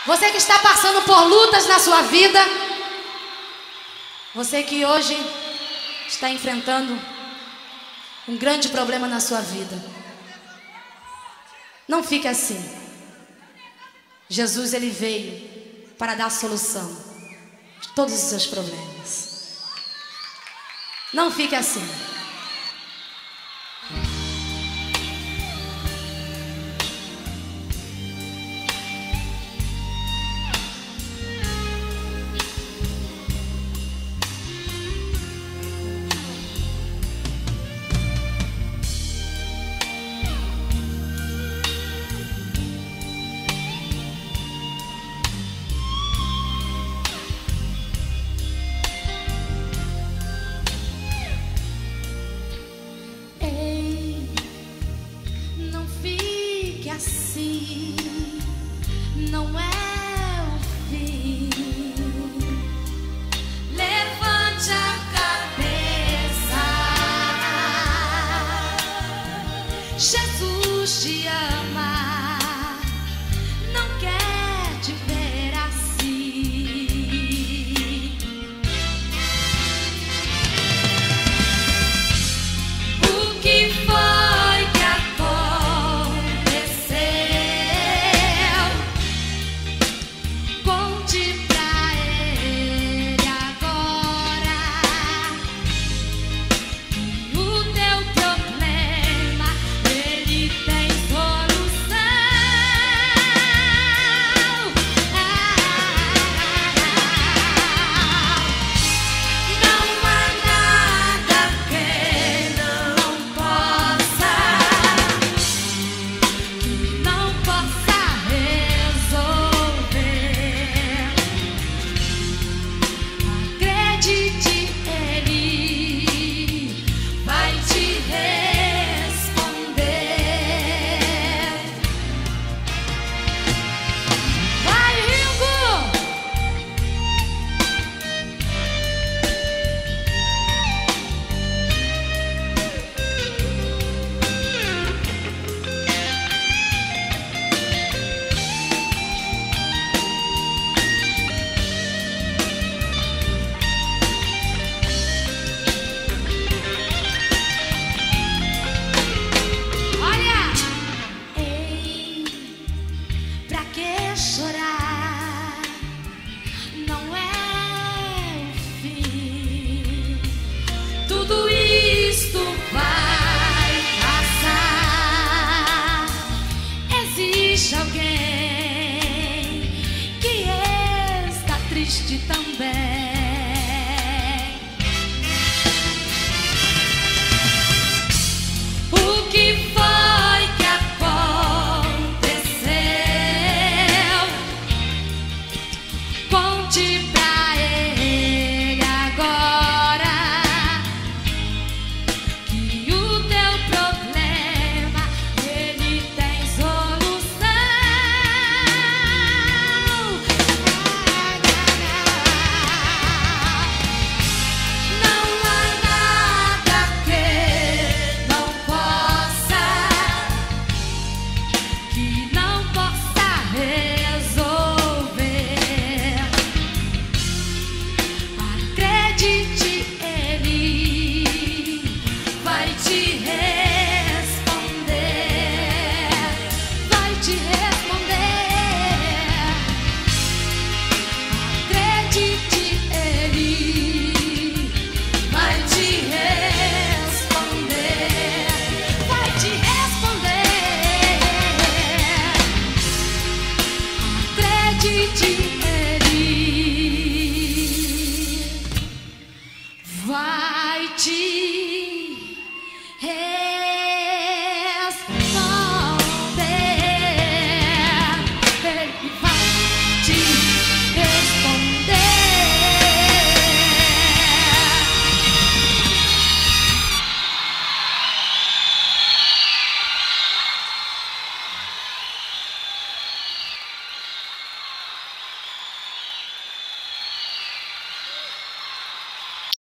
Você que está passando por lutas na sua vida, você que hoje está enfrentando um grande problema na sua vida, não fique assim. Jesus, ele veio para dar solução de todos os seus problemas. Não fique assim. Assim não é o fim. Levante a cabeça. Jesus te ama, não quer te ver assim. O que foi? Chorar não é o fim. Tudo isto vai passar. Existe alguém que está triste também.